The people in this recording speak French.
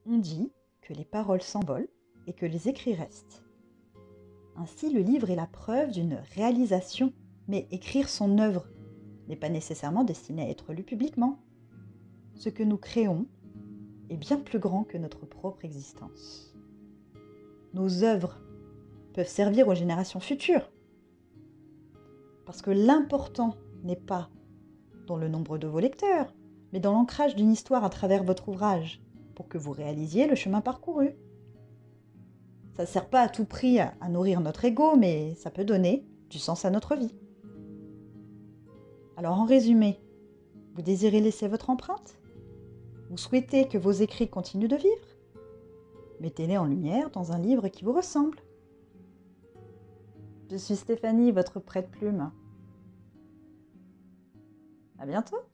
On dit que les paroles s'envolent et que les écrits restent. Ainsi, le livre est la preuve d'une réalisation, mais écrire son œuvre n'est pas nécessairement destiné à être lu publiquement. Ce que nous créons est bien plus grand que notre propre existence. Nos œuvres peuvent servir aux générations futures, parce que l'important n'est pas dans le nombre de vos lecteurs, mais dans l'ancrage d'une histoire à travers votre ouvrage, pour que vous réalisiez le chemin parcouru. Ça ne sert pas à tout prix à nourrir notre ego, mais ça peut donner du sens à notre vie. Alors en résumé, vous désirez laisser votre empreinte ? Vous souhaitez que vos écrits continuent de vivre ? Mettez-les en lumière dans un livre qui vous ressemble. Je suis Stéphanie, votre prête-plume. À bientôt!